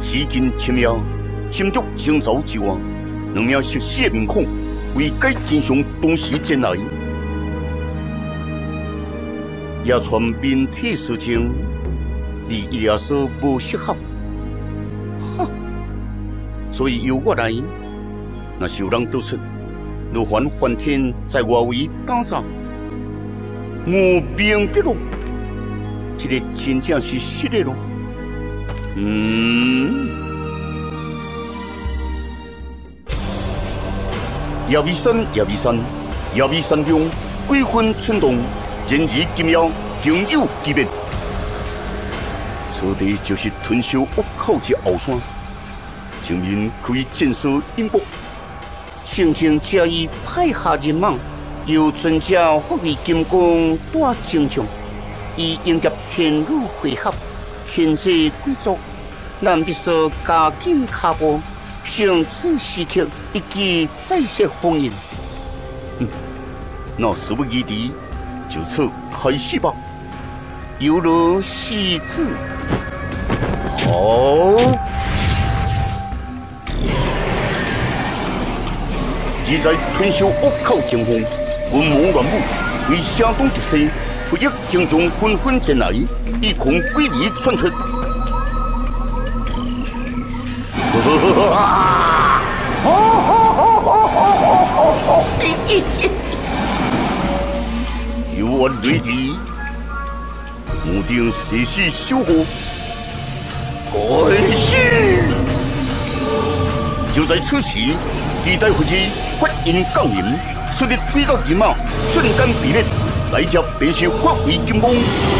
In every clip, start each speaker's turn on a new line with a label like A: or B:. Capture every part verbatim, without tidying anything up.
A: 几经千秒，心足征召之外，两名熟悉的面孔为解真相同时前来。也传面体事情，离伊也说无适合，哼！所以由我来，若是有人得出，就还梵天在外围打仗，无兵必落，这个真正是实的咯。嗯。夜尾山，夜尾山，夜尾山中鬼魂窜动，人鱼金妖，朋友见面。此地就是吞烧屋口之后山，前面可以见识阴薄。乘乘车以派下人马，由尊者发为金光带精强，以迎接天女会合，天际贵族，咱必须加紧脚步，乘此时刻一记再现封印。嗯，那事不宜迟，就此开始吧。犹如戏子，好。而在吞烧屋口前方，文武乱舞，为声东击西，不益精中纷纷前来，一孔鬼离窜出。幽暗雷霆，目定誓死守护，开始！就在此时，地带火之发因降临，出力鬼到人马，瞬间被灭，来者便是化为金光。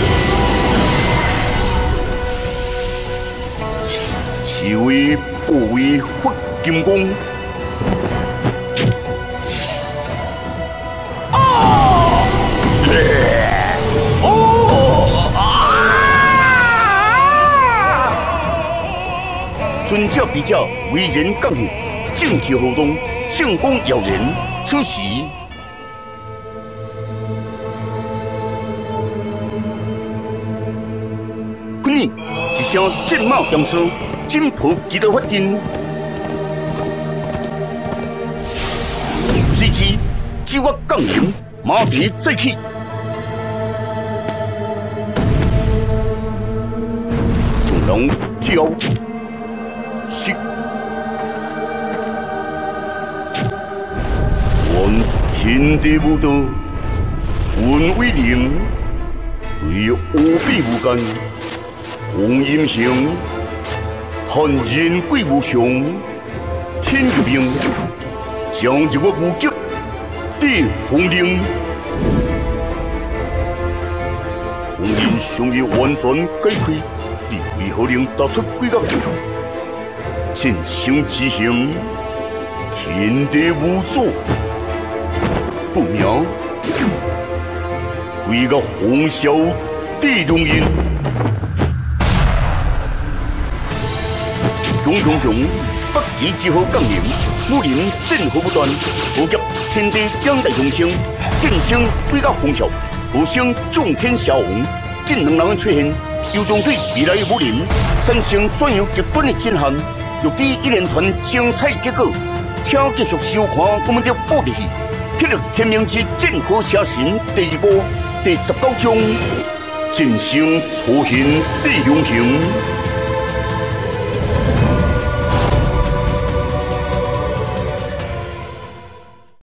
A: 是为不为发金光。啊！哦啊！尊者比较为人降现，正气浩动，圣光耀然。此时，今日一声战马响声，金袍记得发定。随之，只我降临，马蹄再起。众人跳息。愿天地无道，愿威灵，唯无比无间，红阴行，探人鬼无常，天有命，将入我无极，地风灵。红阴尚未完全解开，你为何能踏出鬼角？战胜之行，天地无阻。不妙，为个红绡地中人，熊熊熊，北极之后降临，武林战火不断，无极天地两大雄星，战胜鬼甲红绡，复兴众天下王。这两人的出现，有种对未来的武林产生怎样极端的震撼？欲知一连串精彩结果，请继续收看我们的暴力戏。霹雳天命之战火邪神第二部第十九章，战胜初现地龙行。